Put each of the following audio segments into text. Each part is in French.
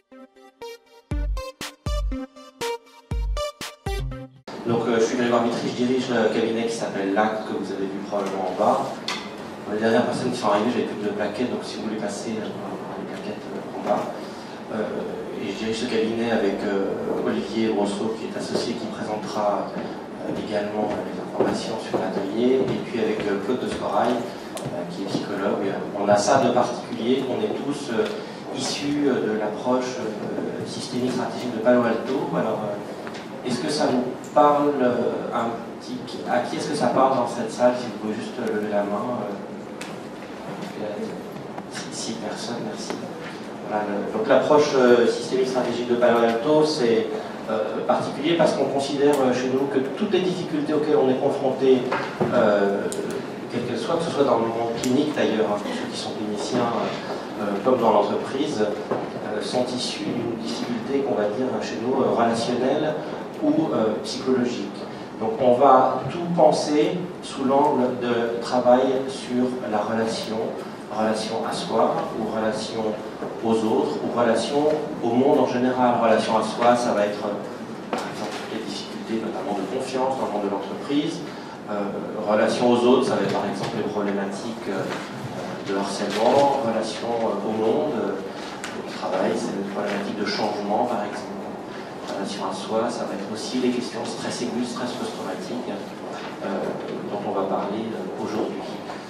Donc je suis Grégoire Mitry, je dirige le cabinet qui s'appelle l'Acte, que vous avez vu probablement en bas. Pour les dernières personnes qui sont arrivées, j'avais plus de plaquettes, donc si vous voulez passer les plaquettes en bas. Et je dirige ce cabinet avec Olivier Brosseau, qui est associé, qui présentera également les informations sur l'atelier, et puis avec Claude de Scorail, qui est psychologue. On a ça de particulier, on est tous issus de l'approche systémique stratégique de Palo Alto. Alors, est-ce que ça vous parle un petit... À qui est-ce que ça parle dans cette salle? Si vous pouvez juste lever la main. 6 personnes, merci. Voilà, donc l'approche systémique stratégique de Palo Alto, c'est particulier parce qu'on considère chez nous que toutes les difficultés auxquelles on est confronté, quelles qu'elles soient, que ce soit dans le monde clinique d'ailleurs, hein, pour ceux qui sont cliniciens, comme dans l'entreprise, sont issues d'une difficulté qu'on va dire chez nous relationnelle ou psychologique. Donc on va tout penser sous l'angle de travail sur la relation à soi, ou relation aux autres, ou relation au monde en général. Relation à soi, ça va être par exemple les difficultés notamment de confiance dans le monde de l'entreprise. Relation aux autres, ça va être par exemple les problématiques de harcèlement. Relation au monde, au travail, c'est une problématique de changement par exemple. Relation à soi, ça va être aussi les questions stress aigu, stress post-traumatique, dont on va parler aujourd'hui.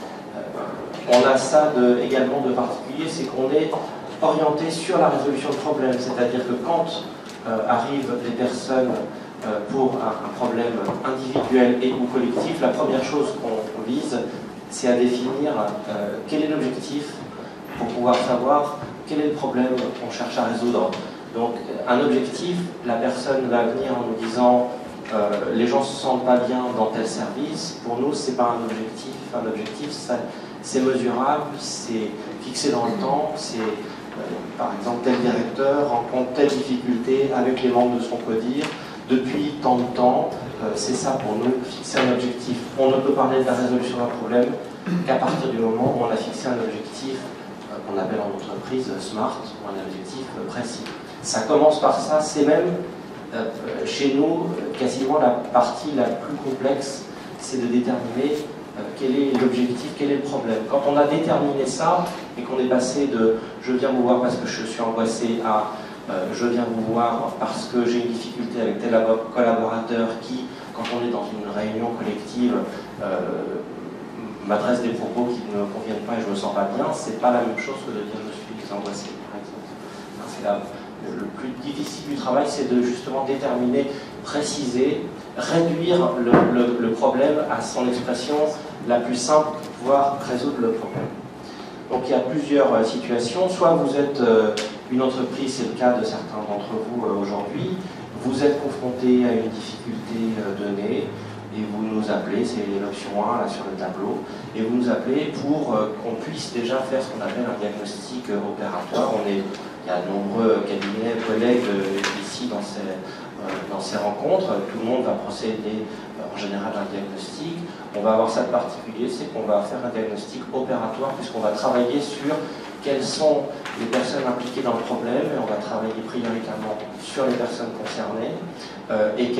On a ça également de particulier, c'est qu'on est orienté sur la résolution de problèmes, c'est-à-dire que quand arrivent des personnes pour un problème individuel et ou collectif, la première chose qu'on vise, c'est à définir quel est l'objectif pour pouvoir savoir quel est le problème qu'on cherche à résoudre. Donc un objectif, la personne va venir en nous disant les gens ne se sentent pas bien dans tel service. Pour nous, ce n'est pas un objectif. Un objectif, c'est mesurable, c'est fixé dans le temps, c'est par exemple tel directeur rencontre telle difficulté avec les membres de son CODIR depuis tant de temps. C'est ça pour nous, fixer un objectif. On ne peut parler de la résolution d'un problème qu'à partir du moment où on a fixé un objectif qu'on appelle en entreprise SMART, ou un objectif précis. Ça commence par ça, c'est même chez nous quasiment la partie la plus complexe, c'est de déterminer quel est l'objectif, quel est le problème. Quand on a déterminé ça et qu'on est passé de je viens vous voir parce que je suis angoissé à je viens vous voir parce que j'ai une difficulté avec tel collaborateur qui, quand on est dans une réunion collective, m'adresse des propos qui ne me conviennent pas et je ne me sens pas bien, c'est pas la même chose que de dire je suis angoissé, par exemple. Le plus difficile du travail, c'est de justement déterminer, préciser, réduire le problème à son expression la plus simple pour pouvoir résoudre le problème. Donc il y a plusieurs situations. Soit vous êtes une entreprise, c'est le cas de certains d'entre vous aujourd'hui, vous êtes confronté à une difficulté donnée et vous nous appelez, c'est l'option 1 là sur le tableau, et vous nous appelez pour qu'on puisse déjà faire ce qu'on appelle un diagnostic opératoire. Il y a de nombreux cabinets, collègues ici dans ces rencontres. Tout le monde va procéder en général à un diagnostic. On va avoir ça de particulier, c'est qu'on va faire un diagnostic opératoire puisqu'on va travailler sur quelles sont les personnes impliquées dans le problème et on va travailler prioritairement sur les personnes concernées et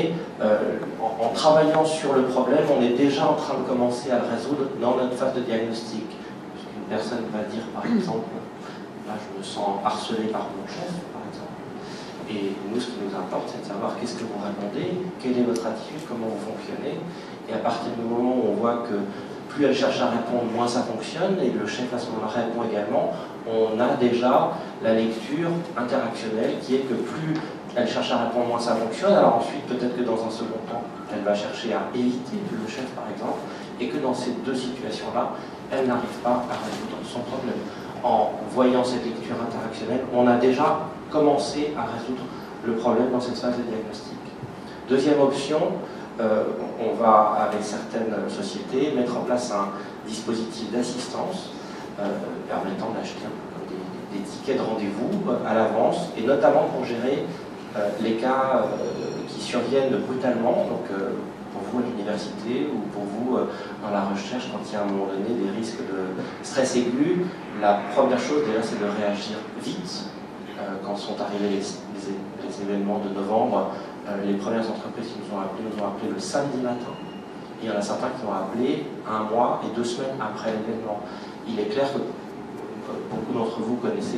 en travaillant sur le problème, on est déjà en train de commencer à le résoudre dans notre phase de diagnostic. Une personne va dire par exemple là, je me sens harcelé par mon chef, par exemple. Et nous, ce qui nous importe, c'est de savoir qu'est-ce que vous répondez, quelle est votre attitude, comment vous fonctionnez. Et à partir du moment où on voit que plus elle cherche à répondre, moins ça fonctionne, et le chef à ce moment-là répond également, on a déjà la lecture interactionnelle qui est que plus elle cherche à répondre, moins ça fonctionne. Alors ensuite, peut-être que dans un second temps, elle va chercher à éviter le chef, par exemple, et que dans ces deux situations-là, elle n'arrive pas à résoudre son problème. En voyant cette lecture interactionnelle, on a déjà commencé à résoudre le problème dans cette phase de diagnostic. Deuxième option, on va, avec certaines sociétés, mettre en place un dispositif d'assistance permettant d'acheter des tickets de rendez-vous à l'avance, et notamment pour gérer les cas qui surviennent brutalement, donc pour vous à l'université ou pour vous dans la recherche quand il y a à un moment donné des risques de stress aigu. La première chose déjà, c'est de réagir vite quand sont arrivés les événements de novembre, les premières entreprises qui nous ont appelé le samedi matin. Et il y en a certains qui ont appelé 1 mois et 2 semaines après l'événement. Il est clair que beaucoup d'entre vous connaissez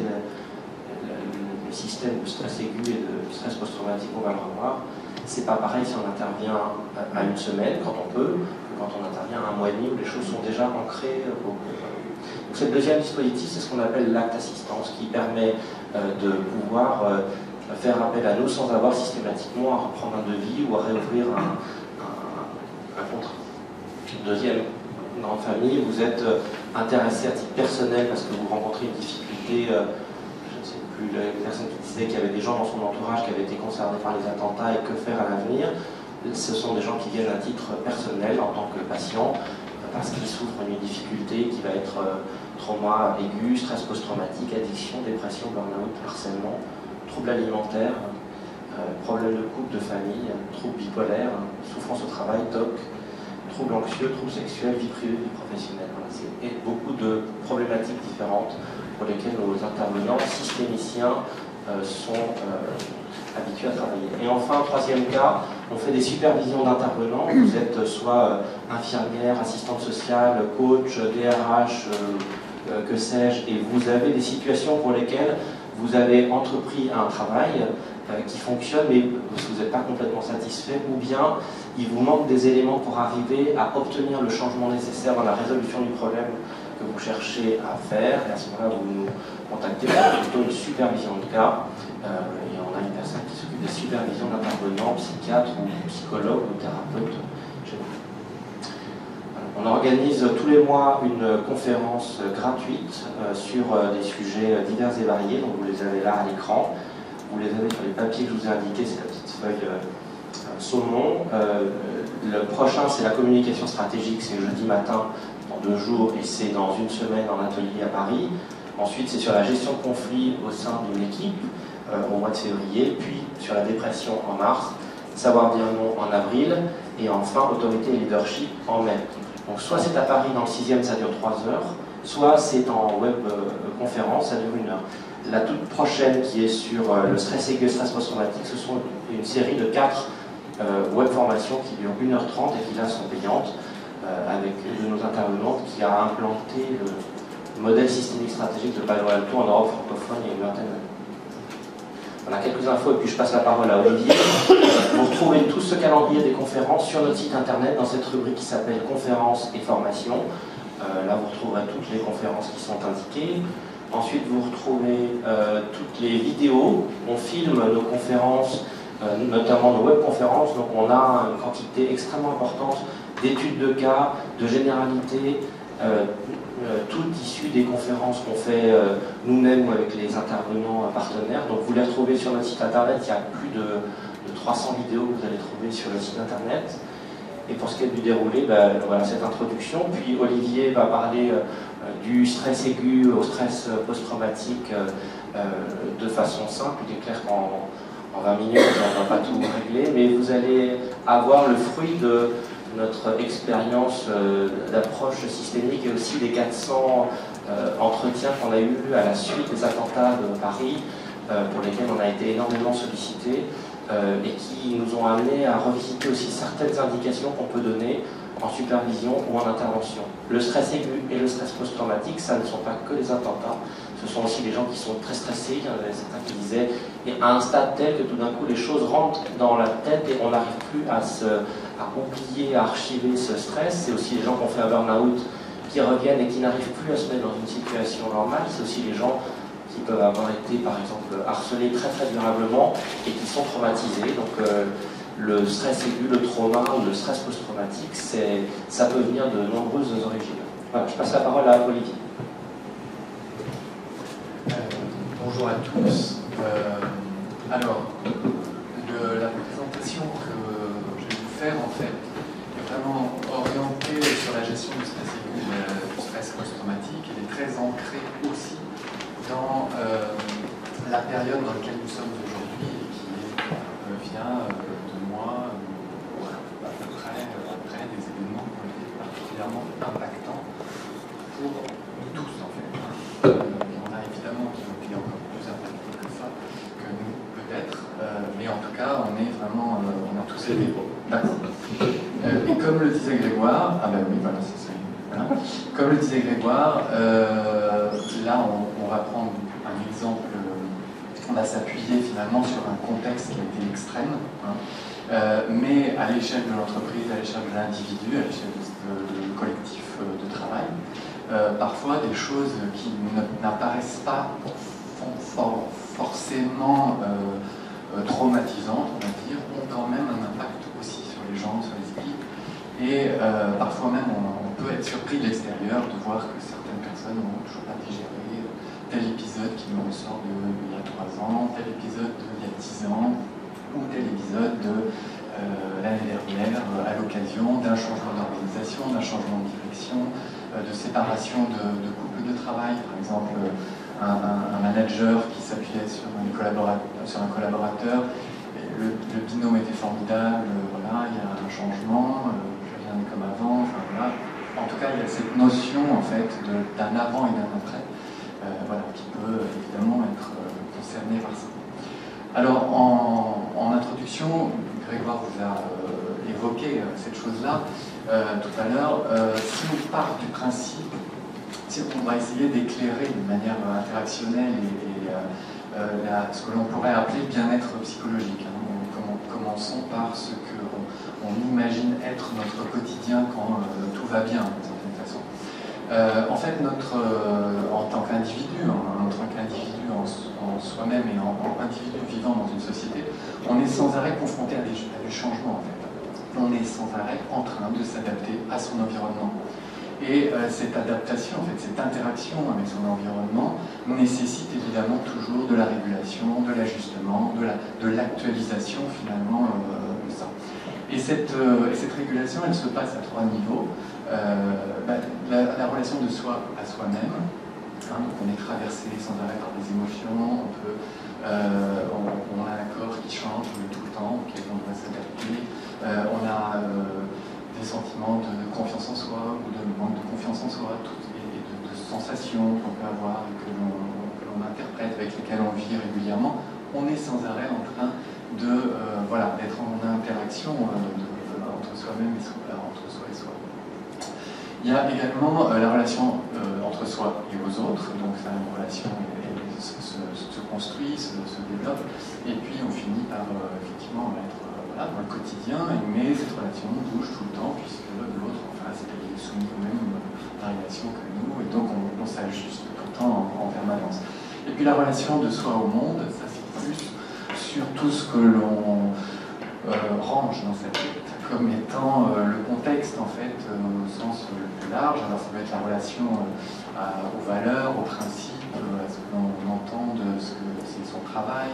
le système de stress aigu et de stress post-traumatique qu'on va le revoir. C'est pas pareil si on intervient à 1 semaine, quand on peut, que quand on intervient à 1 mois et demi où les choses sont déjà ancrées. Donc, ce deuxième dispositif, c'est ce qu'on appelle l'acte assistance, qui permet de pouvoir faire appel à nous sans avoir systématiquement à reprendre un devis ou à réouvrir un contrat. Deuxième grande famille, vous êtes intéressé à titre personnel parce que vous rencontrez une difficulté, je ne sais plus, la personne qui disait qu'il y avait des gens dans son entourage qui avaient été concernés par les attentats et que faire à l'avenir. Ce sont des gens qui viennent à titre personnel en tant que patient parce qu'ils souffrent d'une difficulté qui va être trauma aigu, stress post-traumatique, addiction, dépression, burn-out, harcèlement, troubles alimentaires, problèmes de couple, de famille, troubles bipolaires, souffrance au travail, TOC, troubles anxieux, troubles sexuels, vie privée, vie professionnelle. Voilà, c'est beaucoup de problématiques différentes pour lesquelles nos intervenants systémiciens sont habitués à travailler. Et enfin, troisième cas, on fait des supervisions d'intervenants. Vous êtes soit infirmière, assistante sociale, coach, DRH, que sais-je, et vous avez des situations pour lesquelles vous avez entrepris un travail qui fonctionne, mais vous n'êtes pas complètement satisfait, ou bien il vous manque des éléments pour arriver à obtenir le changement nécessaire dans la résolution du problème que vous cherchez à faire, et à ce moment-là, vous nous contactez pour plutôt une supervision de cas, et on a une personne qui s'occupe des supervisions d'intervenants, psychiatres ou psychologues ou thérapeutes chez nous. On organise tous les mois une conférence gratuite sur des sujets divers et variés, donc vous les avez là à l'écran. Vous les avez sur les papiers que je vous ai indiqués, c'est la petite feuille saumon. Le prochain, c'est la communication stratégique, c'est jeudi matin, dans 2 jours, et c'est dans 1 semaine en atelier à Paris. Ensuite, c'est sur la gestion de conflits au sein d'une équipe, au mois de février, puis sur la dépression en mars, savoir dire non en avril, et enfin, autorité et leadership en mai. Donc soit c'est à Paris dans le 6e, ça dure 3 heures, soit c'est en web conférence, ça dure 1 heure. La toute prochaine qui est sur le stress aigu et le stress post-traumatique, ce sont une série de 4 web formations qui durent 1h30 et qui là sont payantes, avec une de nos intervenantes qui a implanté le modèle systémique stratégique de Palo Alto en Europe francophone il y a une vingtaine d'années. Voilà quelques infos et puis je passe la parole à Olivier. Vous retrouvez tout ce calendrier des conférences sur notre site internet dans cette rubrique qui s'appelle conférences et formations. Là vous retrouverez toutes les conférences qui sont indiquées. Ensuite, vous retrouvez toutes les vidéos. On filme nos conférences, notamment nos webconférences. Donc, on a une quantité extrêmement importante d'études de cas, de généralités, toutes issues des conférences qu'on fait nous-mêmes ou avec les intervenants partenaires. Donc, vous les retrouvez sur notre site internet. Il y a plus de 300 vidéos que vous allez trouver sur le site internet. Et pour ce qui est du déroulé, voilà cette introduction. Puis Olivier va parler du stress aigu au stress post-traumatique de façon simple. Il est clair qu'en 20 minutes, on ne va pas tout régler, mais vous allez avoir le fruit de notre expérience d'approche systémique et aussi des 400 entretiens qu'on a eus à la suite des attentats de Paris, pour lesquels on a été énormément sollicités. Et qui nous ont amené à revisiter aussi certaines indications qu'on peut donner en supervision ou en intervention. Le stress aigu et le stress post-traumatique, ça ne sont pas que les attentats, ce sont aussi les gens qui sont très stressés. Il y en avait certains qui disaient à un stade tel que tout d'un coup les choses rentrent dans la tête et on n'arrive plus à oublier, à archiver ce stress. C'est aussi les gens qui ont fait un burn-out qui reviennent et qui n'arrivent plus à se mettre dans une situation normale. C'est aussi les gens qui peuvent avoir été, par exemple, harcelés très très durablement et qui sont traumatisés. Donc le stress aigu, le trauma ou le stress post-traumatique, ça peut venir de nombreuses origines. Voilà, je passe la parole à Olivier. Bonjour à tous. Alors, la présentation que je vais vous faire, en fait, est vraiment orientée sur la gestion du stress aigu et du stress post-traumatique. Elle est très ancrée aussi dans la période dans laquelle nous sommes aujourd'hui et qui vient de mois, à peu près après des événements qui ont été particulièrement impactants pour nous tous en fait. Il y en a évidemment qui ont été encore plus impactés que évidemment, on a tous aimé. D'accord. Et comme le disait Grégoire, ah ben oui, voilà, c'est ça. Voilà. Comme le disait Grégoire, là, on va prendre un exemple, on va s'appuyer finalement sur un contexte qui a été extrême, hein, mais à l'échelle de l'entreprise, à l'échelle de l'individu, à l'échelle du collectif de travail, parfois des choses qui n'apparaissent pas forcément traumatisantes, on va dire, ont quand même un impact aussi sur les gens, sur l'esprit. Et parfois même, on peut être surpris de l'extérieur de voir que certaines personnes n'ont toujours pas digéré tel épisode qui nous ressort d'il y a 3 ans, tel épisode d'il y a 10 ans, ou tel épisode de l'année dernière, à l'occasion d'un changement d'organisation, d'un changement de direction, de séparation de couples de travail. Par exemple, un manager qui s'appuyait sur un collaborateur, le binôme était formidable, voilà, il y a un changement, plus rien n'est comme avant, enfin, voilà. En tout cas, il y a cette notion en fait d'un avant et d'un après, voilà, qui peut évidemment être concerné par ça. Alors, en introduction, Grégoire vous a évoqué cette chose-là tout à l'heure. Si on part du principe, si on va essayer d'éclairer de manière interactionnelle ce que l'on pourrait appeler bien-être psychologique. Hein. Commençons par ce qu'on imagine être notre quotidien quand tout va bien, d'une certaine façon. En fait, en tant qu'individu, en soi-même et en individu vivant dans une société, on est sans arrêt confronté à du changement, en fait. On est sans arrêt en train de s'adapter à son environnement. Et cette adaptation, en fait, cette interaction avec son environnement nécessite évidemment toujours de la régulation, de l'ajustement, de l'actualisation finalement de ça. Et cette régulation, elle se passe à 3 niveaux. La relation de soi à soi-même, hein, donc on est traversé sans arrêt par des émotions, on a un corps qui change tout le temps, auquel on doit s'adapter, on a des sentiments de confiance en soi ou de manque de confiance en soi, et de sensations qu'on peut avoir et que l'on interprète, avec lesquelles on vit régulièrement. On est sans arrêt en train d'être en interaction entre soi-même et entre soi et soi. Il y a également la relation entre soi et aux autres, donc ça, une relation se construit, se développe, et puis on finit par effectivement être dans le quotidien, mais cette relation bouge tout le temps, puisque l'autre, en face, est soumis aux mêmes variations que nous, et donc on s'ajuste tout le temps en permanence. Et puis la relation de soi au monde, ça c'est plus sur tout ce que l'on range dans cette tête, comme étant le contexte, en fait, au sens le plus large. Alors ça peut être la relation aux valeurs, aux principes, à ce que l'on entend de ce que c'est son travail,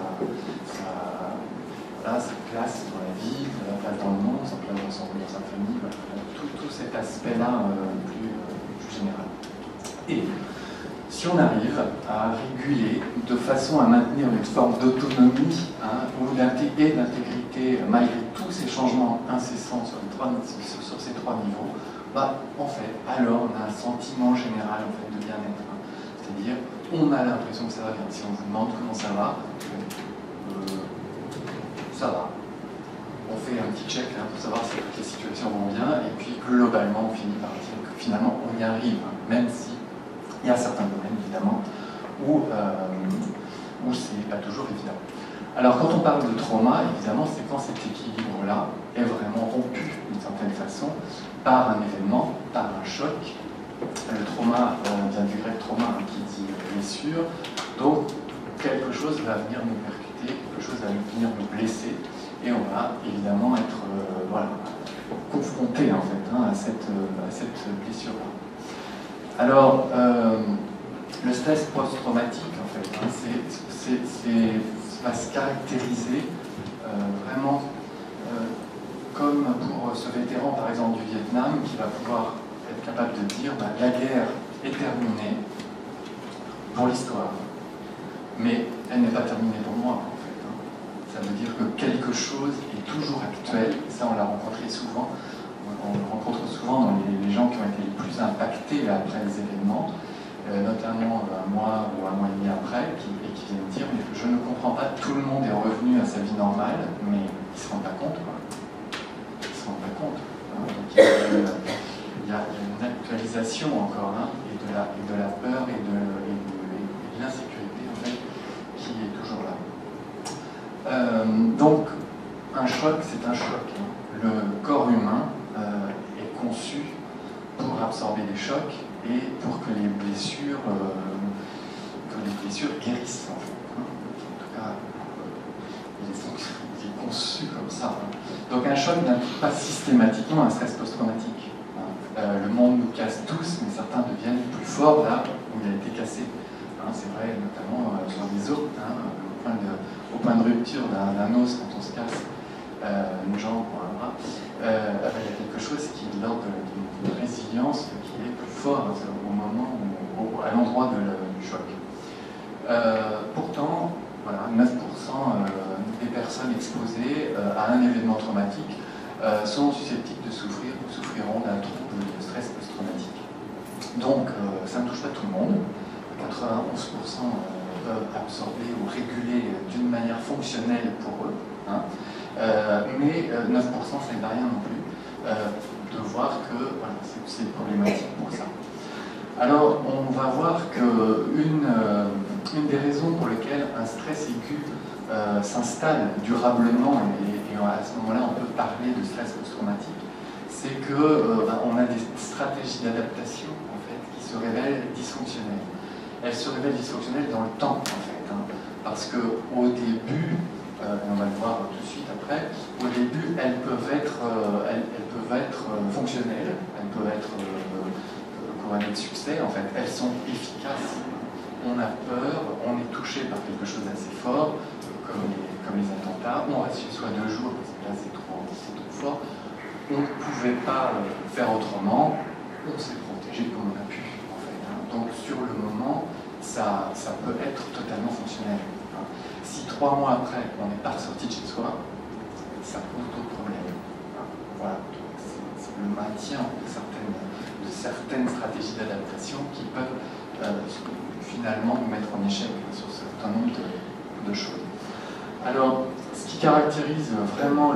sa place dans la vie, sa place dans le monde, sa place dans sa famille, voilà. Tout cet aspect-là plus général. Et si on arrive à réguler de façon à maintenir une forme d'autonomie, hein, et d'intégrité malgré tous ces changements incessants sur ces 3 niveaux, en fait, alors on a un sentiment général en fait, de bien-être. Hein. C'est-à-dire, on a l'impression que ça va bien. Si on vous demande comment ça va, ça va. On fait un petit check hein, pour savoir si toutes les situations vont bien, et puis globalement, on finit par dire que finalement, on y arrive, hein, même si il y a certains domaines, évidemment, où c'est pas toujours évident. Alors, quand on parle de trauma, évidemment, c'est quand cet équilibre-là est vraiment rompu, d'une certaine façon, par un événement, par un choc. Le trauma vient du grec trauma, hein, qui dit blessure. Donc, quelque chose va venir nous percuter, quelque chose va venir nous blesser, et on va évidemment être confronté, en fait, hein, à cette blessure-là. Alors, le stress post-traumatique, en fait, hein, va se caractériser vraiment comme pour ce vétéran, par exemple, du Vietnam, qui va pouvoir être capable de dire la guerre est terminée pour l'histoire, mais elle n'est pas terminée pour moi, en fait. Hein. Ça veut dire que quelque chose est toujours actuel, et ça on l'a rencontré souvent. On le rencontre souvent dans les gens qui ont été les plus impactés après les événements. notamment un mois ou un mois et demi après, et qui viennent dire mais je ne comprends pas, tout le monde est revenu à sa vie normale, mais ils ne se rendent pas compte, quoi. Ils ne se rendent pas compte. Hein. Donc, il y a une actualisation encore, hein, et de la peur et de l'insécurité en fait, qui est toujours là. Donc, un choc, c'est un choc. Hein. Le corps humain est conçu pour absorber des chocs et pour que les blessures guérissent. En fait, hein. En tout cas, il est conçu comme ça. Hein. Donc, un choc n'implique pas systématiquement un stress post-traumatique. Le monde nous casse tous, mais certains deviennent plus forts là où il a été cassé. Hein, c'est vrai, notamment sur les os, hein, au point de rupture d'un os quand on se casse une jambe ou un bras. Il y a quelque chose qui est de l'ordre d'une résilience qui est plus fort au moment, à l'endroit du choc. Pourtant, voilà, 9% des personnes exposées à un événement traumatique sont susceptibles de souffrir ou souffriront d'un trouble de stress post-traumatique. Donc, ça ne touche pas tout le monde. 91% peuvent absorber ou réguler d'une manière fonctionnelle pour eux. Hein. Mais 9% ça n'aide à rien non plus de voir que voilà, c'est problématique pour ça. Alors, on va voir qu'une des raisons pour lesquelles un stress aigu s'installe durablement, et à ce moment-là on peut parler de stress post-traumatique, c'est qu'on a des stratégies d'adaptation en fait, qui se révèlent dysfonctionnelles. Elles se révèlent dysfonctionnelles dans le temps en fait, hein, parce qu'au début, on va le voir tout de suite après, au début elles peuvent être fonctionnelles, elles peuvent être couronnées de succès, en fait, elles sont efficaces. On a peur, on est touché par quelque chose d'assez fort, comme les attentats, on reste chez soi 2 jours parce que là c'est trop fort, on ne pouvait pas faire autrement, on s'est protégé comme on a pu en fait. Hein. Donc sur le moment, ça peut être totalement fonctionnel. Hein. Si 3 mois après on n'est pas ressorti de chez soi, ça pose d'autres problèmes. Hein. Voilà, c'est le maintien de certaines stratégies d'adaptation qui peuvent finalement nous mettre en échec sur un certain nombre de choses. Alors, ce qui caractérise vraiment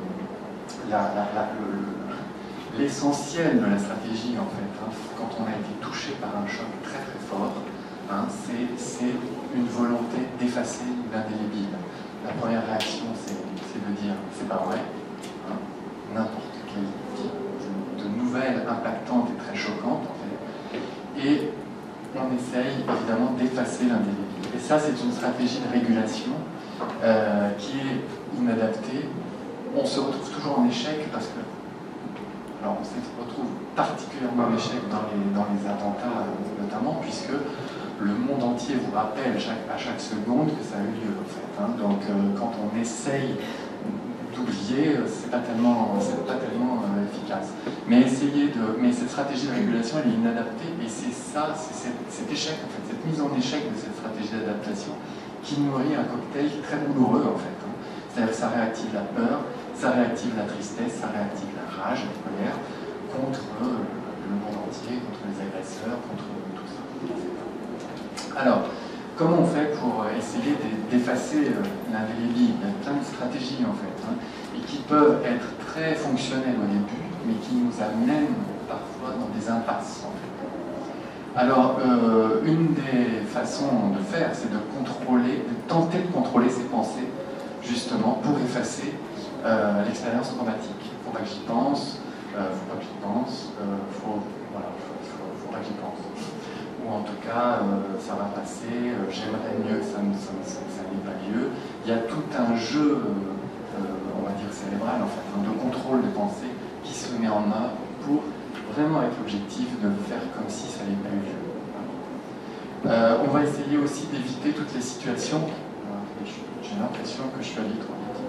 l'essentiel de la stratégie, en fait, hein, quand on a été touché par un choc très très fort, hein, c'est une volonté d'effacer l'indélébile. La première réaction, c'est de dire c'est pas vrai, hein, n'importe quel type de nouvelles impactantes et très choquantes, en fait, et on essaye évidemment d'effacer l'indélébile. Et ça, c'est une stratégie de régulation qui est inadaptée. On se retrouve toujours en échec parce que, alors on se retrouve particulièrement en échec dans les attentats notamment, puisque le monde entier vous rappelle à chaque seconde que ça a eu lieu en fait. Hein. Donc quand on essaye d'oublier, c'est pas tellement efficace. Mais cette stratégie de régulation, elle est inadaptée, et c'est ça, c'est cet échec en fait, cette mise en échec de cette stratégie d'adaptation qui nourrit un cocktail très douloureux en fait. Hein. C'est-à-dire que ça réactive la peur, ça réactive la tristesse, ça réactive la rage, la colère contre le monde entier, contre les agresseurs, contre tout ça. Alors, comment on fait pour essayer d'effacer l'indélébile? Il y a plein de stratégies en fait, hein, et qui peuvent être très fonctionnelles au début, mais qui nous amènent parfois dans des impasses en fait. Alors, une des façons de faire, c'est de tenter de contrôler ses pensées, justement, pour effacer l'expérience traumatique. Il ne faut pas que j'y pense, faut pas que j'y pense, faut pas que j'y pense. Ou en tout cas, ça va passer, j'aimerais mieux que ça n'ait pas lieu. Il y a tout un jeu, on va dire cérébral, en fait, de contrôle des pensées qui se met en œuvre pour vraiment avec l'objectif de faire comme si ça n'avait pas eu lieu. On va essayer aussi d'éviter toutes les situations. J'ai l'impression que je suis allé trop vite.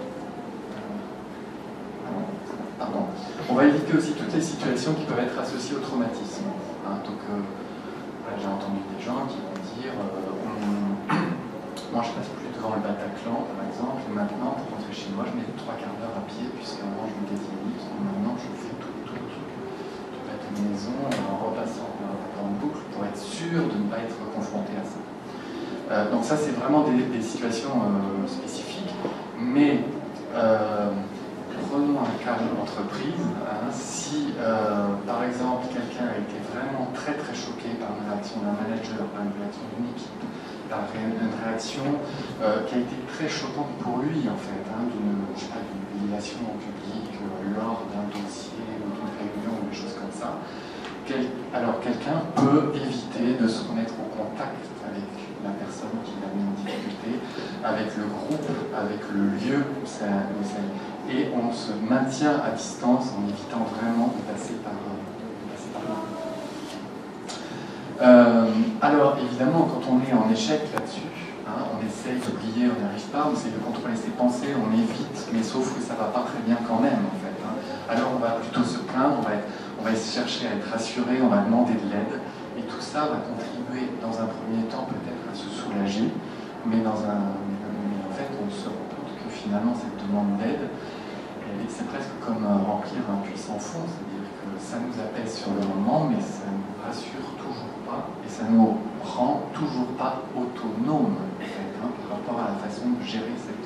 Pardon. On va éviter aussi toutes les situations qui peuvent être associées au traumatisme. Hein, donc, j'ai entendu des gens qui vont dire moi je passe plus devant le Bataclan par exemple, et maintenant pour rentrer chez moi je mets 3/4 d'heure à pied, puisqu'avant je mettais 10 minutes, et maintenant je fais tout le truc du Bataclan. combinaison en repassant dans une boucle pour être sûr de ne pas être confronté à ça. Donc ça, c'est vraiment des situations spécifiques, mais prenons un cas d'entreprise. Hein, si, par exemple, quelqu'un a été vraiment très très choqué par une réaction d'un manager, par une réaction d'une équipe, par une réaction qui a été très choquante pour lui, en fait, hein, d'une humiliation publique lors d'un dossier ou d'une réunion ou des choses comme ça, alors quelqu'un peut éviter de se mettre au contact avec la personne qui a mis en difficulté, avec le groupe, avec le lieu où ça et on se maintient à distance en évitant vraiment de passer par là. Alors évidemment, quand on est en échec là-dessus, hein, on essaye d'oublier, on n'y arrive pas, on essaye de contrôler ses pensées, on évite, mais sauf que ça ne va pas très bien quand même en fait. Hein. Alors on va plutôt se plaindre, on va chercher à être rassuré, on va demander de l'aide, et tout ça va contribuer dans un premier temps peut-être à se soulager, mais en fait on se rend compte que finalement cette demande d'aide, c'est presque comme remplir un puits sans fond, c'est-à-dire que ça nous apaise sur le moment, mais ça ne nous rassure toujours pas, et ça ne nous rend toujours pas autonome en fait, hein, par rapport à la façon de gérer cette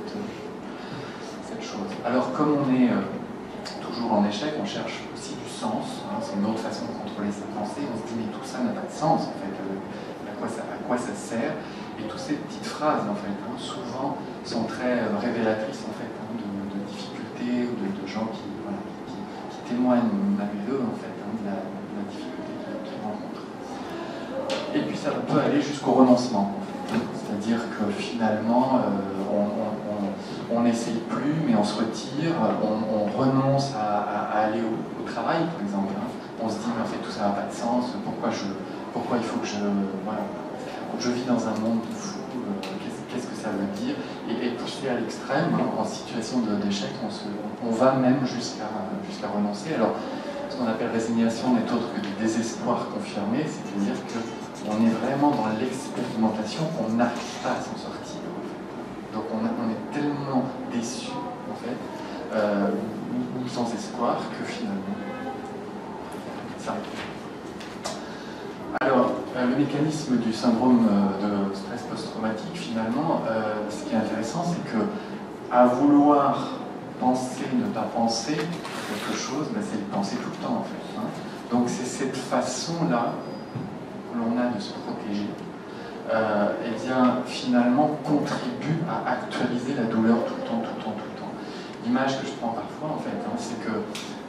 chose. Alors comme on est toujours en échec, on cherche aussi du sens, hein, c'est une autre façon de contrôler sa pensée, on se dit mais tout ça n'a pas de sens en fait, à quoi ça sert, et toutes ces petites phrases en fait, hein, souvent sont très révélatrices en fait, hein, de difficultés ou de gens qui témoignent malgré eux en fait, hein, de la difficulté qu'ils rencontrent. Et puis ça peut aller jusqu'au renoncement, en fait, hein, c'est-à-dire que finalement on n'essaye plus, mais on se retire, on renonce à aller au travail, par exemple. Hein. On se dit, mais en fait, tout ça n'a pas de sens, pourquoi il faut que je vis dans un monde de fou, qu'est-ce que ça veut dire, et poussé à l'extrême, hein, en situation d'échec, on va même jusqu'à renoncer. Alors, ce qu'on appelle résignation n'est autre que du désespoir confirmé, c'est-à-dire qu'on est vraiment dans l'expérimentation, on n'arrive pas à s'en sortir. Donc on est tellement déçu, en fait, ou sans espoir, que finalement, ça arrive. Alors, le mécanisme du syndrome de stress post-traumatique, finalement, ce qui est intéressant, c'est que à vouloir penser, ne pas penser quelque chose, ben, c'est le penser tout le temps, en fait. Hein. Donc c'est cette façon-là que l'on a de se protéger, et bien, finalement, contribue à actualiser la douleur tout le temps. L'image que je prends parfois, en fait, hein, c'est que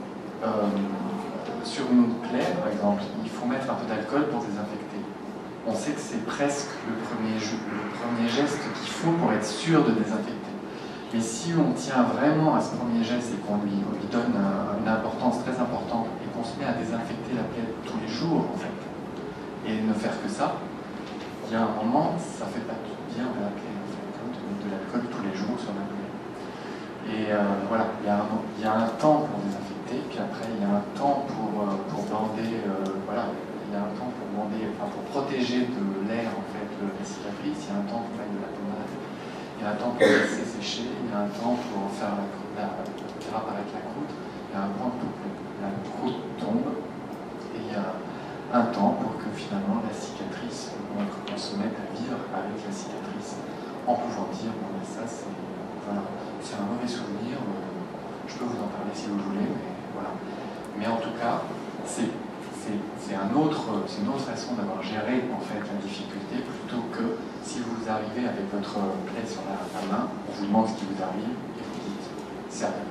sur une plaie, par exemple, il faut mettre un peu d'alcool pour désinfecter. On sait que c'est presque le premier geste qu'il faut pour être sûr de désinfecter. Mais si on tient vraiment à ce premier geste et qu'on lui donne une importance très importante et qu'on se met à désinfecter la plaie tous les jours, en fait, et ne faire que ça, il y a un moment, ça ne fait pas tout bien à la plaie, en fait, hein, de mettre de l'alcool tous les jours sur la plaie. Et voilà, il y a un temps pour désinfecter, puis après il y a un temps pour bander, voilà, il y a un temps pour bander, enfin pour protéger de l'air en fait la cicatrice, il y a un temps pour mettre de la pommade, il y a un temps pour laisser sécher, il y a un temps pour faire apparaître la croûte, il y a un temps pour que la croûte tombe, et il y a un temps pour que finalement la cicatrice, on se mette à vivre avec la cicatrice, en pouvant dire, bon, ça c'est un mauvais souvenir, je peux vous en parler si vous voulez, mais voilà. Mais en tout cas, c'est une autre façon d'avoir géré en fait la difficulté, plutôt que si vous arrivez avec votre plaie sur la main, on vous demande ce qui vous arrive et vous dites c'est rien.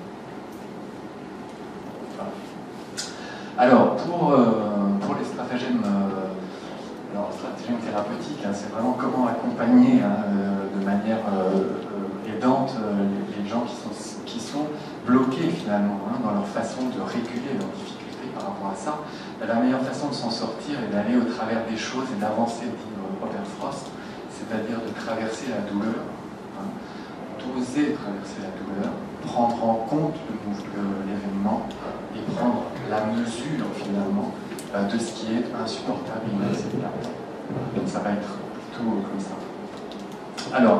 Voilà. Alors pour les stratagèmes, stratagèmes thérapeutiques, hein, c'est vraiment comment accompagner de manière aidante les gens qui sont bloqués finalement, hein, dans leur façon de réguler leurs difficultés par rapport à ça. La meilleure façon de s'en sortir est d'aller au travers des choses et d'avancer, dit Robert Frost, c'est-à-dire de traverser la douleur, hein, d'oser traverser la douleur, prendre en compte l'événement et prendre la mesure finalement de ce qui est insupportable et inacceptable. Donc ça va être plutôt comme ça. Alors,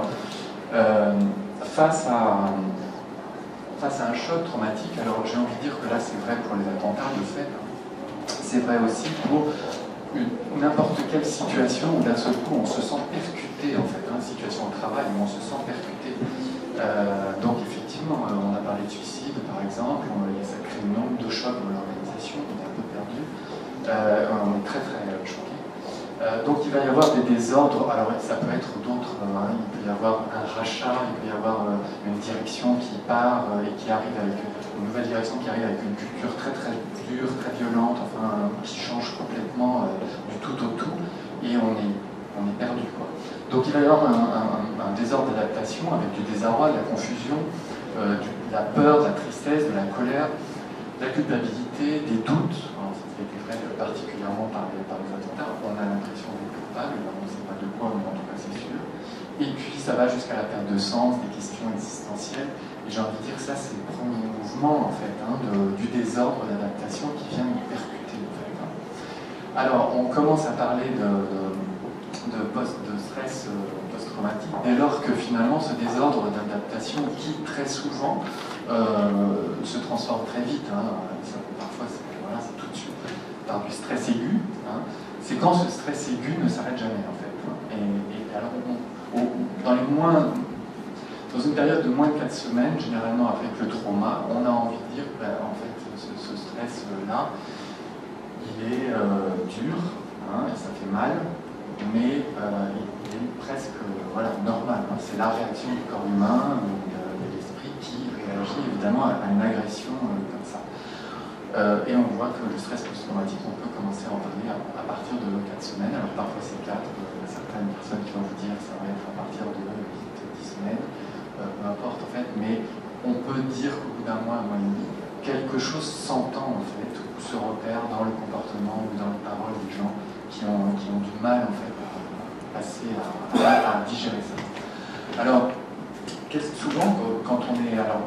face à un choc traumatique, alors j'ai envie de dire que là c'est vrai pour les attentats, de fait, c'est vrai aussi pour n'importe quelle situation où d'un seul coup on se sent percuté, en fait, hein, situation au travail où on se sent percuté. Donc effectivement, on a parlé de suicide par exemple, ça crée un nombre de chocs dans l'organisation, on est un peu perdu, on est très très choqué. Donc il va y avoir des désordres, alors ça peut être d'autres, hein, il peut y avoir un rachat, il peut y avoir une direction qui part et qui arrive avec une nouvelle direction qui arrive avec une culture très très dure, très violente, enfin qui change complètement du tout au tout, et on est perdu, quoi. Donc il va y avoir un désordre d'adaptation avec du désarroi, de la confusion, de la peur, de la tristesse, de la colère, de la culpabilité, des doutes. Alors, ça a été vrai particulièrement par les attentats. On a l'impression d'être coupable, on ne sait pas de quoi, mais en tout cas c'est sûr. Et puis ça va jusqu'à la perte de sens, des questions existentielles. Et j'ai envie de dire que ça, c'est le premier mouvement en fait, hein, du désordre d'adaptation qui vient nous percuter. En fait, hein. Alors, on commence à parler de stress post-traumatique, dès lors que finalement ce désordre d'adaptation qui très souvent se transforme très vite, hein, parfois voilà, c'est tout de suite par du stress aigu, hein, c'est quand ce stress aigu ne s'arrête jamais en fait. Hein, et alors dans une période de moins de 4 semaines, généralement avec le trauma, on a envie de dire ben, en fait ce stress-là, il est dur, hein, et ça fait mal, mais il est presque voilà, normal. Hein. C'est la réaction du corps humain, de l'esprit qui réagit évidemment à une agression comme ça. Et on voit que le stress post-traumatique, on peut commencer à en parler à partir de 4 semaines. Alors parfois c'est 4, certaines personnes qui vont vous dire que ça va être à partir de 8-10 semaines, peu importe en fait, mais on peut dire qu'au bout d'un mois et demi, quelque chose s'entend en fait, ou se repère dans le comportement ou dans les paroles des gens qui ont du mal en fait à passer à digérer ça. Alors, souvent quand on est, alors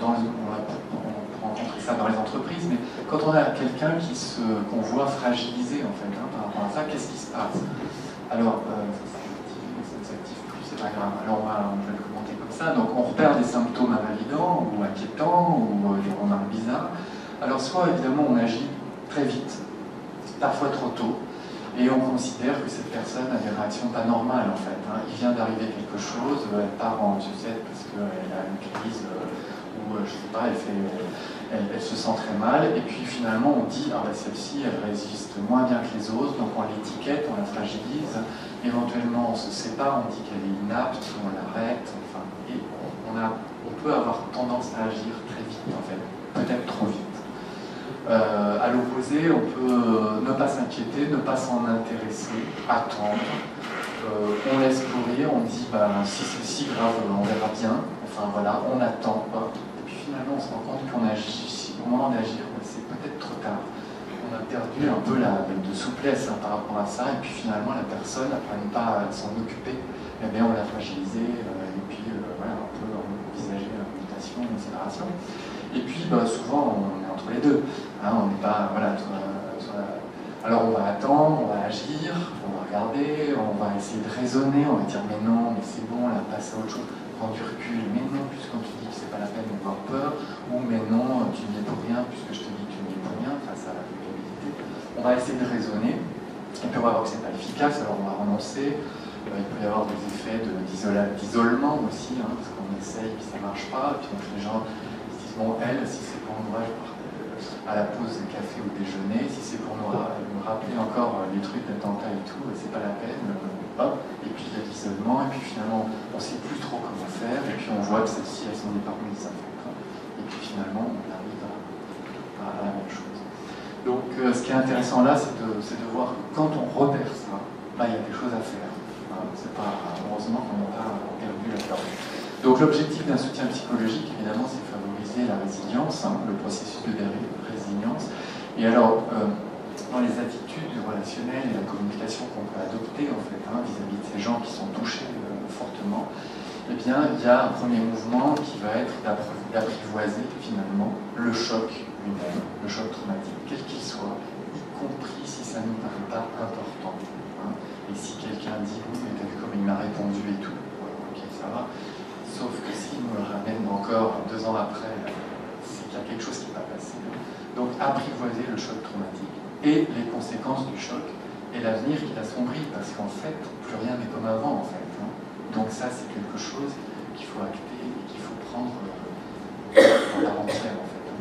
on rencontrer ça dans les entreprises, mais quand on a quelqu'un qu'on voit fragilisé en fait, hein, par rapport à ça, qu'est-ce qui se passe? Alors, ça ne s'active plus, c'est pas grave. Alors on va le commenter comme ça. Donc on repère des symptômes invalidants ou inquiétants ou des remarques bizarres. Alors soit évidemment on agit très vite, parfois trop tôt, et on considère que cette personne a des réactions pas normales en fait. Hein. Il vient d'arriver quelque chose, elle part en sucette parce qu'elle a une crise ou je sais pas, elle se sent très mal, et puis finalement on dit ah ben celle-ci elle résiste moins bien que les autres, donc on l'étiquette, on la fragilise, éventuellement on se sépare, on dit qu'elle est inapte, on l'arrête, enfin, et on peut avoir tendance à agir très vite en fait, peut-être trop vite. À l'opposé, on peut ne pas s'inquiéter, ne pas s'en intéresser, attendre, on laisse courir, on dit bah, si c'est si grave, on verra bien, enfin voilà, on attend, et puis finalement on se rend compte qu'on agit, au moment d'agir, c'est peut-être trop tard. On a perdu un peu de souplesse hein, par rapport à ça, et puis finalement la personne, après ne pas s'en occuper, eh bien, on l'a fragilisée, et puis voilà, on peut envisager une mutation, une séparation. Et puis bah, souvent on est entre les deux. Hein, on n'est pas, voilà, alors on va attendre, on va agir, on va regarder, on va essayer de raisonner, on va dire mais non, mais c'est bon, là passe à autre chose, prendre du recul, mais non, puisqu'on te dit que c'est pas la peine d'avoir peur, ou mais non, tu n'y es pour rien, puisque je te dis que tu n'y es pour rien, face à la culpabilité. On va essayer de raisonner, et puis on va voir que c'est pas efficace, alors on va renoncer. Il peut y avoir des effets d'isolement aussi, hein, parce qu'on essaye, puis ça marche pas, puis donc les gens se disent bon, elle, si c'est pour moi, je pars à la pause de café ou déjeuner, si c'est pour nous rappeler encore les trucs d'attentat et tout, c'est pas la peine, hop, et puis il y a l'isolement, et puis finalement on ne sait plus trop comment faire, et puis on voit que celles-ci elles sont départies des infections, et puis finalement on arrive à la même chose. Donc ce qui est intéressant là, c'est de voir que quand on repère ça, bah, il y a des choses à faire. C'est pas, heureusement qu'on n'a pas perdu la peur. Donc l'objectif d'un soutien psychologique, évidemment, c'est favoriser la résilience, hein, le processus de résilience. Et alors, dans les attitudes relationnelles et la communication qu'on peut adopter, en fait, hein, vis-à-vis de ces gens qui sont touchés fortement, eh bien, il y a un premier mouvement qui va être d'apprivoiser, finalement, le choc lui-même, le choc traumatique, quel qu'il soit, y compris si ça ne nous paraît pas important. Hein. Et si quelqu'un dit, oui, mais t'as vu comme il m'a répondu et tout, ouais, ok, ça va. Sauf que s'il nous le ramène encore 2 ans après, c'est qu'il y a quelque chose qui n'est pas passé. Donc apprivoiser le choc traumatique. et les conséquences du choc et l'avenir qui assombrit, parce qu'en fait, plus rien n'est comme avant, en fait. Hein. Donc ça, c'est quelque chose qu'il faut acter et qu'il faut prendre en part entière, en fait.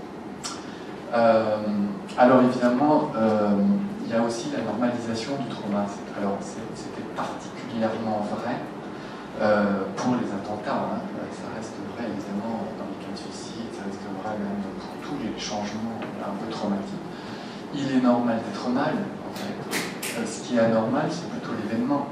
Alors évidemment, il y a aussi la normalisation du trauma. Alors c'était particulièrement vrai pour les attentats. Hein. Ça reste vrai évidemment dans les cas de suicide, ça reste vrai même pour tous les changements un peu traumatiques. Il est normal d'être mal, en fait. Ce qui est anormal, c'est plutôt l'événement.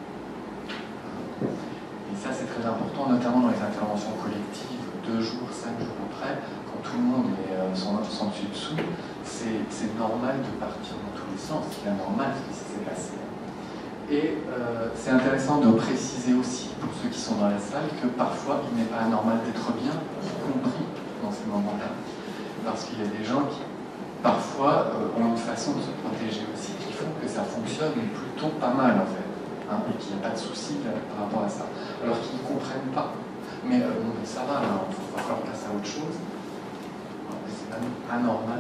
Et ça, c'est très important, notamment dans les interventions collectives, 2 jours, 5 jours après, quand tout le monde est sans dessus-dessous, c'est normal de partir dans tous les sens. C'est anormal ce qui s'est passé. Et c'est intéressant de préciser aussi, pour ceux qui sont dans la salle, que parfois, il n'est pas anormal d'être bien, y compris dans ces moments-là. Parce qu'il y a des gens qui, parfois, ont une façon de se protéger aussi, qui font que ça fonctionne plutôt pas mal, en fait. Hein, et qu'il n'y a pas de souci par rapport à ça. Alors qu'ils ne comprennent pas. Mais bon, ça va, il va falloir passer à autre chose. C'est anormal.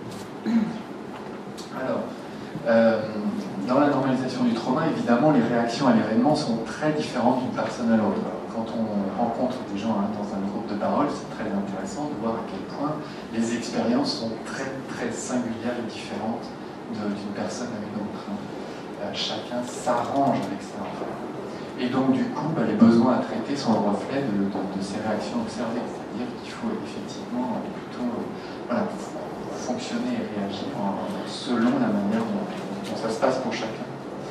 Alors, dans la normalisation du trauma, évidemment, les réactions à l'événement sont très différentes d'une personne à l'autre. Quand on rencontre des gens dans un groupe de parole, c'est très intéressant de voir à quel point les expériences sont très, très singulières et différentes d'une personne à une autre. Chacun s'arrange avec ça, en fait. Et donc, du coup, les besoins à traiter sont le reflet de ces réactions observées. C'est-à-dire qu'il faut effectivement plutôt fonctionner et réagir selon la manière dont ça se passe pour chacun.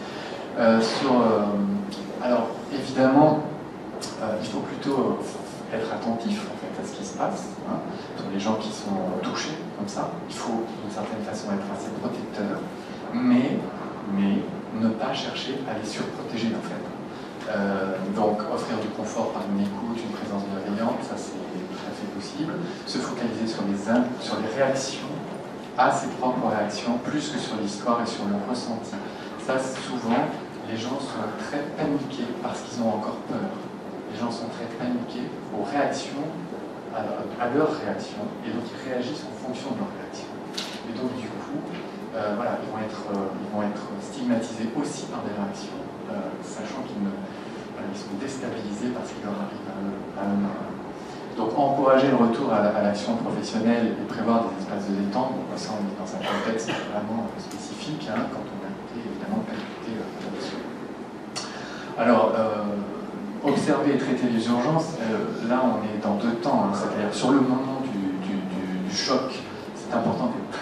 Alors, évidemment, il faut plutôt être attentif en fait, à ce qui se passe. Hein, sur les gens qui sont touchés comme ça. Il faut, d'une certaine façon, être assez protecteur, mais ne pas chercher à les surprotéger, en fait. Donc, offrir du confort par une écoute, une présence bienveillante, ça c'est tout à fait possible. Se focaliser sur les réactions, à ses propres réactions, plus que sur l'histoire et sur le ressenti. Ça, souvent, les gens sont très paniqués parce qu'ils ont encore peur. Les gens sont très paniqués aux réactions, à leurs réactions, et donc ils réagissent en fonction de leurs réactions. Et donc, du coup, voilà, ils vont être stigmatisés aussi par des réactions, sachant qu'ils sont déstabilisés parce qu'il leur arrive à eux-mêmes. Donc encourager le retour à l'action professionnelle et prévoir des espaces de détente, bon, ça on est dans un contexte vraiment spécifique, hein, quand on a été évidemment percuté là-dessus. Alors, observer et traiter les urgences, là on est dans 2 temps, hein, c'est-à-dire sur le moment du choc, c'est important d'être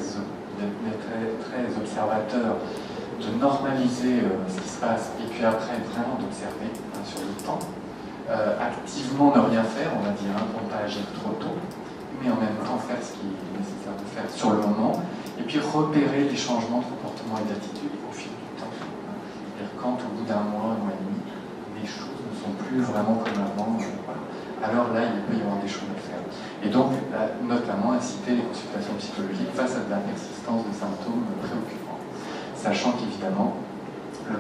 très observateur, de normaliser ce qui se passe, et puis après vraiment d'observer sur le temps. Activement ne rien faire, on va dire, hein, pour ne pas agir trop tôt, mais en même temps faire ce qui est nécessaire de faire sur le moment, et puis repérer les changements de comportement et d'attitude au fil du temps. C'est-à-dire quand au bout d'un mois et demi, les choses ne sont plus vraiment comme avant, voilà. Alors là, il peut y avoir des choses à faire. Et donc, notamment inciter les consultations psychologiques face à de la persistance de symptômes préoccupants. Sachant qu'évidemment, le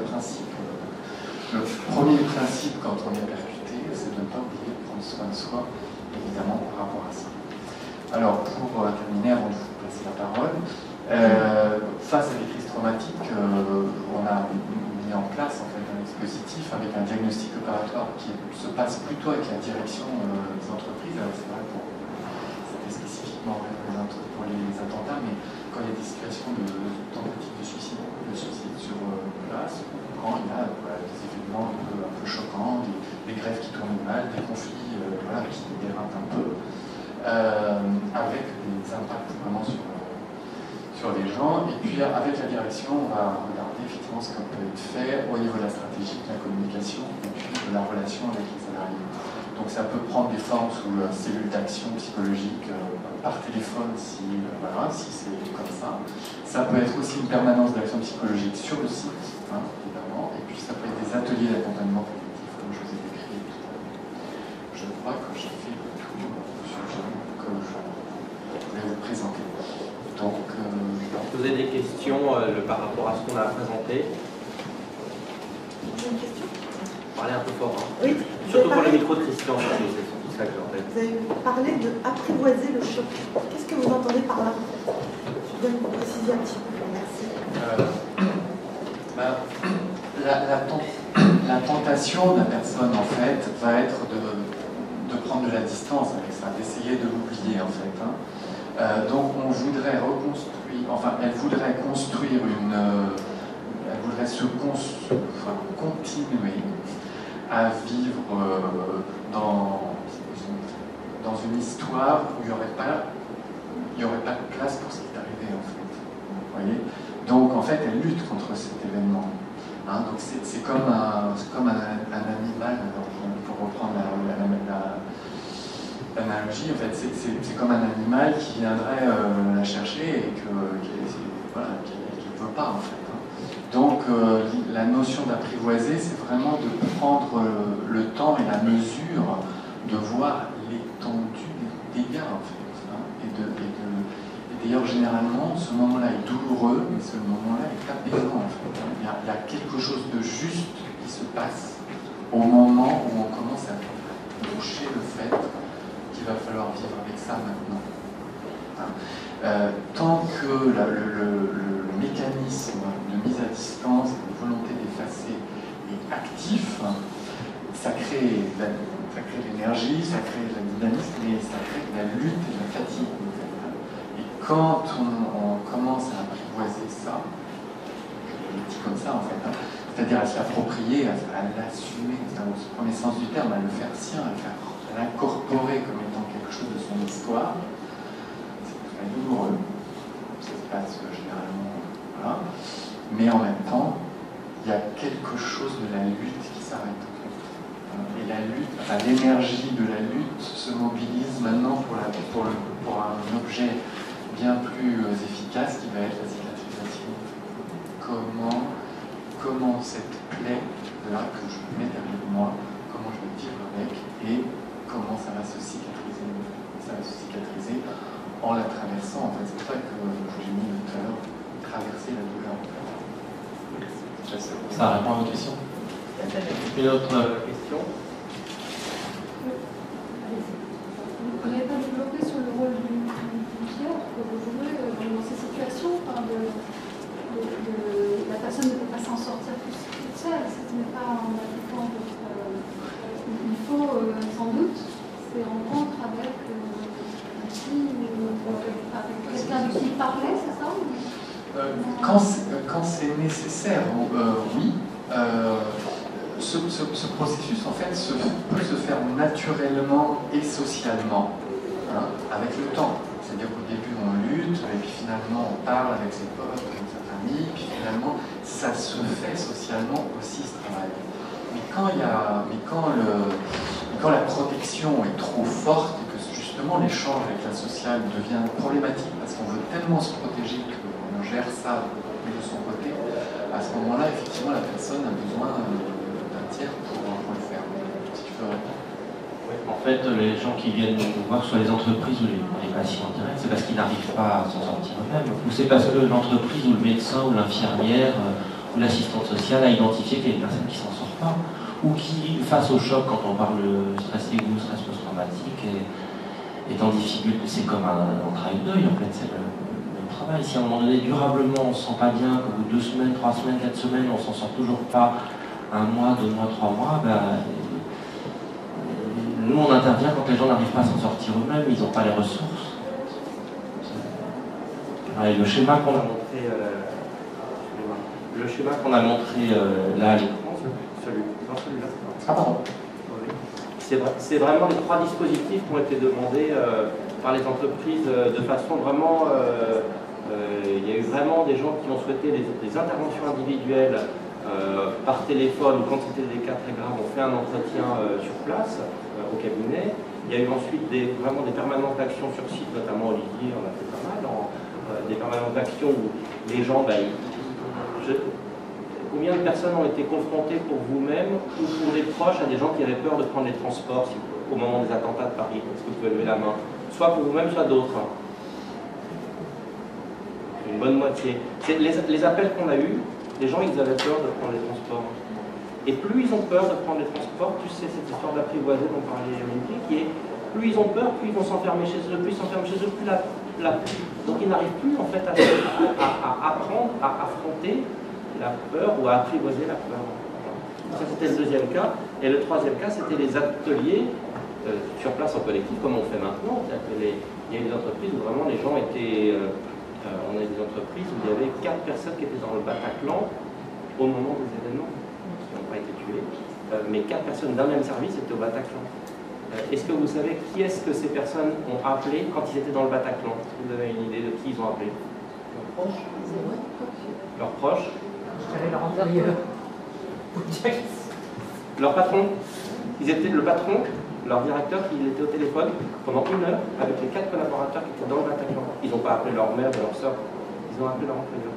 premier principe quand on est percuté, c'est de ne pas oublier de prendre soin de soi, évidemment, par rapport à ça. Alors, pour terminer, avant de vous passer la parole, face à des crises traumatiques, on a mis en place en fait, un dispositif avec un diagnostic opératoire qui se passe plutôt avec la direction des entreprises. Alors, c'est vrai c'était spécifiquement pour les attentats, mais quand il y a des situations de tentative de suicide sur place, quand il y a des événements un peu choquants, des grèves qui tournent mal, des conflits qui dérapent un peu, avec des impacts vraiment sur les gens. Et puis avec la direction, on va regarder effectivement ce qui peut être fait au niveau de la stratégie, de la communication, et puis de la relation avec les salariés. Donc ça peut prendre des formes sous cellule d'action psychologique, par téléphone si c'est comme ça. Ça peut être aussi une permanence d'action psychologique sur le site, hein, évidemment, et puis ça peut être des ateliers d'accompagnement collectif, comme je vous ai décrit tout à l'heure. Je crois que j'ai fait le tour du sujet que je voulais vous présenter. Donc, poser des questions par rapport à ce qu'on a présenté. J'ai une question. Parlez un peu fort. Hein. Oui. Surtout pour le micro de Christian, c'est tout ça que j'en fais. Vous avez parlé d'apprivoiser le choc. Qu'est-ce que vous entendez par là, en fait? pouvez me préciser un petit peu? Merci. La tentation de la personne, en fait, va être de prendre de la distance avec ça, d'essayer de l'oublier, en fait. Hein. Donc, on voudrait reconstruire, enfin, elle voudrait construire elle voudrait continuer à vivre dans une histoire où il n'y aurait pas de place pour ce qui est arrivé, en fait. Vous voyez? Donc, en fait, elle lutte contre cet événement. Hein, donc c'est comme un animal, alors, pour reprendre l'analogie, en fait, c'est comme un animal qui viendrait la chercher et qui ne veut pas, en fait. Hein. Donc la notion d'apprivoiser, c'est vraiment de prendre le temps et la mesure de voir l'étendue des dégâts, en fait. Hein, et d'ailleurs, généralement, ce moment-là est douloureux, mais ce moment-là est apaisant, en fait. Il y a quelque chose de juste qui se passe au moment où on commence à toucher le fait qu'il va falloir vivre avec ça maintenant. Tant que le mécanisme de mise à distance et de volonté d'effacer est actif, ça crée de l'énergie, ça crée de la dynamisme, mais ça crée de la lutte et de la fatigue. Quand on commence à apprivoiser ça, je le dis comme ça en fait, hein, c'est-à-dire à se l'approprier, à l'assumer, au premier sens du terme, à le faire sien, à l'incorporer comme étant quelque chose de son histoire, c'est très douloureux, ça se passe généralement, voilà, mais en même temps, il y a quelque chose de la lutte qui s'arrête. Et la lutte, enfin, l'énergie de la lutte se mobilise maintenant pour un objet bien plus efficace qui va être la cicatrisation. Comment cette plaie-là que je mets derrière moi, comment je vais vivre avec et comment ça va se cicatriser. Ça va se cicatriser en la traversant. En fait, c'est pour ça que j'ai mis tout à l'heure traverser la douleur. Ça répond à votre question? Une autre question? Vous n'avez pas développé sur le rôle du tiers pour jouer dans ces situations, la personne ne peut pas s'en sortir toute seule, ce n'est pas en appliquant il faut sans doute ces rencontres avec quelqu'un qui parlait, c'est ça? Quand c'est nécessaire, oui. Ce processus, en fait, peut se faire naturellement et socialement, hein, avec le temps. C'est-à-dire qu'au début, on lutte, et puis finalement, on parle avec ses potes, avec sa famille, puis finalement, ça se fait socialement aussi, ce travail. Mais quand la protection est trop forte, et que justement l'échange avec la sociale devient problématique, parce qu'on veut tellement se protéger qu'on gère ça de son côté, à ce moment-là, effectivement, la personne a besoin d'un tiers pour le faire. Si tu veux répondre. Oui, en fait, les gens qui viennent nous voir, soit les entreprises ou les patients en direct, c'est parce qu'ils n'arrivent pas à s'en sortir eux-mêmes. Ou c'est parce que l'entreprise ou le médecin ou l'infirmière ou l'assistante sociale a identifié qu'il y a une personne qui ne s'en sort pas. Ou qui, face au choc, quand on parle de stress aigu, stress post-traumatique, est en difficulté. C'est comme un travail de deuil, en fait, c'est le même travail. Si à un moment donné, durablement, on ne se sent pas bien, qu'au bout de 2 semaines, 3 semaines, 4 semaines, on ne s'en sort toujours pas, 1 mois, 2 mois, 3 mois, nous, on intervient quand les gens n'arrivent pas à s'en sortir eux-mêmes, ils n'ont pas les ressources. Et le schéma qu'on a montré, là à l'écran, celui-là. Ah pardon. C'est vraiment les 3 dispositifs qui ont été demandés par les entreprises de façon vraiment... il y a eu vraiment des gens qui ont souhaité des interventions individuelles par téléphone, ou quand c'était des cas très graves, on fait un entretien sur place, au cabinet. Il y a eu ensuite vraiment des permanences d'action sur site, notamment Olivier, on a fait pas mal, des permanences d'action où les gens, combien de personnes ont été confrontées pour vous-même ou pour des proches à des gens qui avaient peur de prendre les transports au moment des attentats de Paris? Est-ce que vous pouvez lever la main? Soit pour vous-même, soit d'autres. Une bonne moitié. Les appels qu'on a eus, les gens, ils avaient peur de prendre les transports. Et plus ils ont peur de prendre les transports, plus c'est cette histoire d'apprivoiser dont parlait Olivier, qui est plus ils ont peur, plus ils vont s'enfermer chez eux, plus ils s'enferment chez eux, plus donc ils n'arrivent plus en fait à apprendre à affronter la peur ou à apprivoiser la peur. Ça c'était le deuxième cas. Et le troisième cas, c'était les ateliers sur place en collectif, comme on fait maintenant. Il y a des entreprises où vraiment les gens étaient... on a des entreprises où il y avait 4 personnes qui étaient dans le Bataclan au moment des événements, qui n'ont pas été tués. Mais 4 personnes d'un même service étaient au Bataclan. Est-ce que vous savez qui est-ce que ces personnes ont appelé quand ils étaient dans le Bataclan? Est-ce que vous avez une idée de qui ils ont appelé? Leurs proches? Leurs proches? Leur employeur. Leur patron? Ils étaient le patron, leur directeur, il était au téléphone pendant 1 heure avec les 4 collaborateurs qui étaient dans le Bataclan. Ils n'ont pas appelé leur mère ou leur soeur, ils ont appelé leur employeur.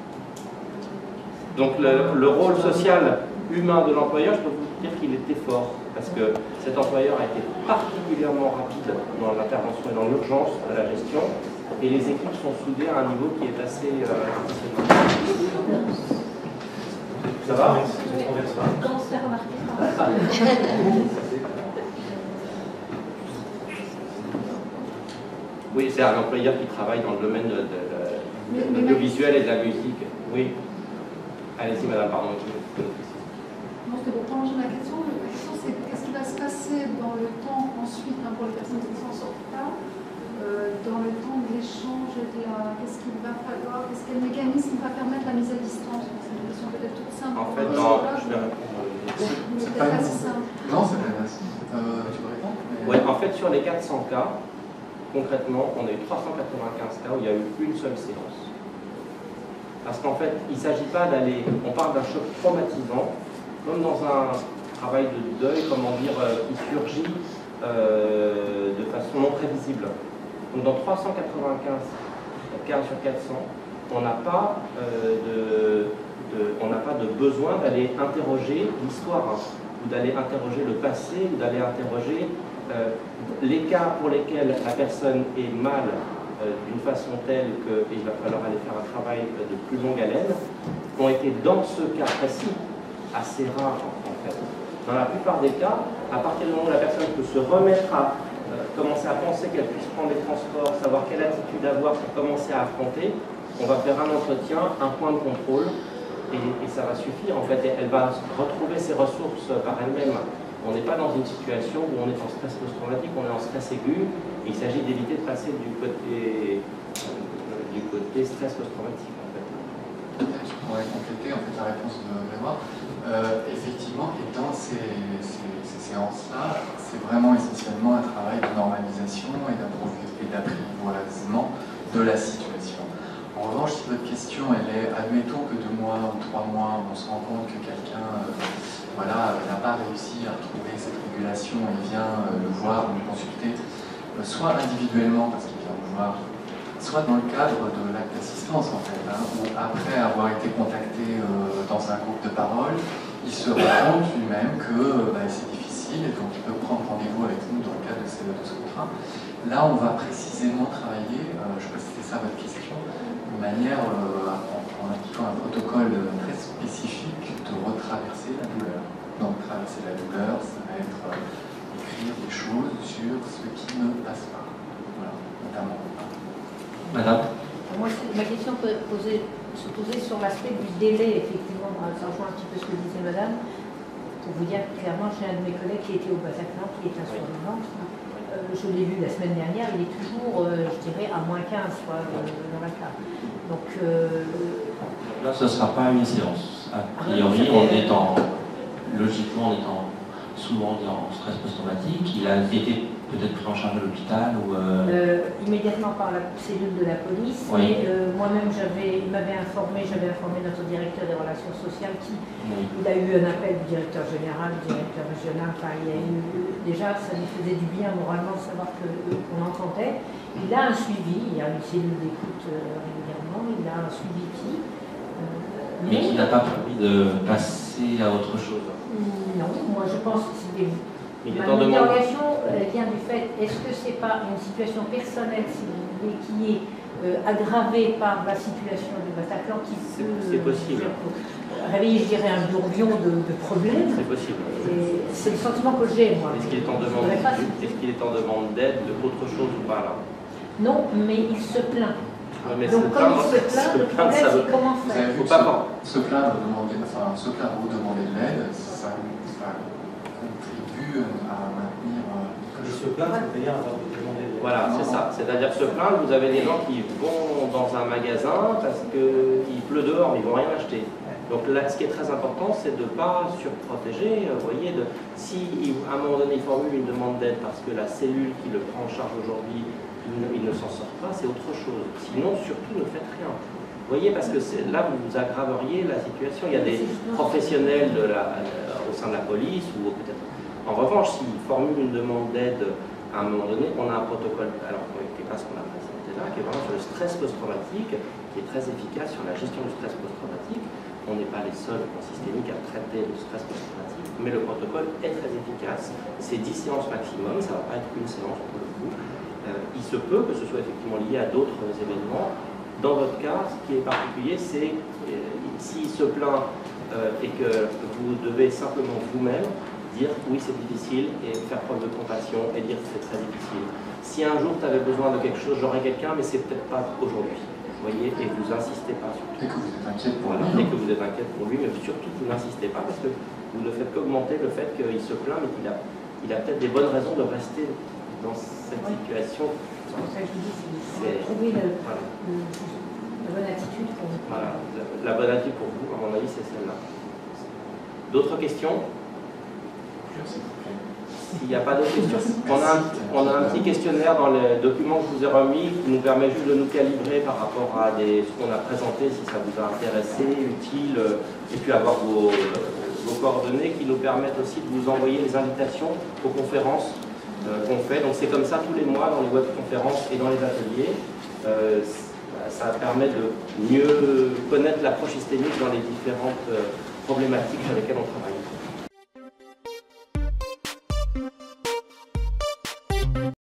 Donc le rôle social humain de l'employeur, je peux vous dire qu'il était fort, parce que cet employeur a été particulièrement rapide dans l'intervention et dans l'urgence de la gestion, et les équipes sont soudées à un niveau qui est assez impressionnant. Ça va? Comment se faire remarquer? Oui, c'est un employeur qui travaille dans le domaine de l'audiovisuel et de la musique. Oui. Allez-y, madame, pardon. Non, c'était pour prolonger ma question. La question, c'est qu'est-ce qui va se passer dans le temps ensuite, pour les personnes qui s'en sortent pas, dans le temps de l'échange, qu'est-ce qu'il va falloir, quel mécanisme va permettre la mise à distance? C'est une question peut-être toute simple. En fait, non, je vais répondre. C'est pas si simple. Non, c'est pas facile. Tu veux répondre? Oui, en fait, sur les 400 cas, concrètement, on a eu 395 cas où il y a eu une seule séance. Parce qu'en fait, il ne s'agit pas d'aller... On parle d'un choc traumatisant, comme dans un travail de deuil, comment dire, qui surgit de façon non prévisible. Donc dans 395 cas sur 400, on n'a pas de besoin d'aller interroger l'histoire, ou d'aller interroger le passé, ou d'aller interroger les cas pour lesquels la personne est mal d'une façon telle qu'il va falloir aller faire un travail de plus longue haleine, ont été dans ce cas précis assez rares en fait. Dans la plupart des cas, à partir du moment où la personne peut se remettre à commencer à penser qu'elle puisse prendre les transports, savoir quelle attitude avoir pour commencer à affronter, on va faire un entretien, un point de contrôle, et ça va suffire en fait. Elle va retrouver ses ressources par elle-même. On n'est pas dans une situation où on est en stress post-traumatique, on est en stress aigu, et il s'agit d'éviter de passer du côté stress post-traumatique en fait. Je pourrais compléter en fait la réponse de Benoît. Effectivement, et dans ces séances-là, c'est vraiment essentiellement un travail de normalisation et d'apprivoisement de la situation. En revanche, si votre question, elle est, admettons que 2 mois ou 3 mois, on se rend compte que quelqu'un n'a pas réussi à trouver cette régulation et vient le voir ou le consulter, soit individuellement parce qu'il vient le voir, soit dans le cadre de l'acte d'assistance en fait, où après avoir été contacté dans un groupe de parole, il se rend compte lui-même que c'est difficile et donc il peut prendre rendez-vous avec nous dans le cadre de ce contrat. Là, on va précisément travailler, je ne sais pas si c'était ça votre question, de manière, en appliquant un protocole très spécifique de retraverser la douleur. Donc traverser la douleur, ça va être écrire des choses sur ce qui ne passe pas. Voilà, notamment. Madame? Moi, ma question peut se poser sur l'aspect du délai, effectivement. Ça rejoint un petit peu ce que disait Madame. Pour vous dire clairement, j'ai un de mes collègues qui était au Bataclan, qui est un survivant. Je l'ai vu la semaine dernière, il est toujours, je dirais, à -15 dans la cave. Donc là, ce ne sera pas une séance. A priori, logiquement, on est souvent en stress post-traumatique. Il a été peut-être pris en charge à l'hôpital ou... Immédiatement par la cellule de la police. Oui. Et moi-même, j'avais informé notre directeur des relations sociales qui, il a eu un appel du directeur général, du directeur régional. Enfin, il y a eu, déjà, ça lui faisait du bien moralement de savoir qu'on entendait. Il a un suivi, il y a une cellule d'écoute régulièrement, il a un suivi qui... mais qui n'a pas permis de passer à autre chose. Non, moi je pense que c'est Mon interrogation elle vient du fait, est-ce que c'est pas une situation personnelle, si vous voulez, qui est aggravée par la situation du Bataclan, qui peut c'est possible. Réveiller, je dirais, un bourbion de problèmes. C'est possible. C'est le sentiment que j'ai, moi. Est-ce qu'il est en demande d'aide, d'autre chose ou pas là? Non, mais il se plaint. Mais donc comme il se plaint, le problème c'est comment Vous faire. avez vu que se plaindre ou demander de l'aide, ça contribue à maintenir... se plaindre, c'est-à-dire avoir demandé de... Voilà, c'est ça. C'est-à-dire se plaindre, vous avez des gens qui vont dans un magasin parce qu'il pleut dehors, mais ils ne vont rien acheter. Donc là, ce qui est très important, c'est de ne pas surprotéger. Vous voyez, si à un moment donné, il formule une demande d'aide parce que la cellule qui le prend en charge aujourd'hui, il ne s'en sort pas, c'est autre chose. Sinon, surtout, ne faites rien. Vous voyez, parce que là, vous aggraveriez la situation. Il y a des professionnels au sein de la police, ou peut-être. En revanche, s'ils formulent une demande d'aide à un moment donné, on a un protocole, alors qui n'est pas ce qu'on a présenté là, qui est vraiment sur le stress post-traumatique, qui est très efficace sur la gestion du stress post-traumatique. On n'est pas les seuls en systémique à traiter le stress post-traumatique, mais le protocole est très efficace. C'est 10 séances maximum, ça ne va pas être une séance pour le coup. Il se peut que ce soit effectivement lié à d'autres événements. Dans votre cas, ce qui est particulier, c'est s'il se plaint et que vous devez simplement vous-même dire oui c'est difficile et faire preuve de compassion et dire que c'est très difficile. Si un jour tu avais besoin de quelque chose, j'aurais quelqu'un, mais c'est peut-être pas aujourd'hui. Vous voyez, et vous insistez pas sur Et que vous êtes inquiète pour lui. Et que vous êtes inquiète pour lui, mais surtout vous n'insistez pas parce que vous ne faites qu'augmenter le fait qu'il se plaint, mais qu'il a peut-être des bonnes raisons de rester dans cette situation. C'est pour ça que je dis, c'est trouver la bonne attitude pour vous. Voilà, la bonne attitude pour vous, à mon avis, c'est celle-là. D'autres questions? S'il n'y a pas d'autres questions, on a un petit questionnaire dans les documents que je vous ai remis qui nous permet juste de nous calibrer par rapport à ce qu'on a présenté, si ça vous a intéressé, utile, et puis avoir vos coordonnées qui nous permettent aussi de vous envoyer les invitations aux conférences qu'on fait. Donc c'est comme ça tous les mois dans les webconférences et dans les ateliers. Ça permet de mieux connaître l'approche systémique dans les différentes problématiques sur lesquelles on travaille.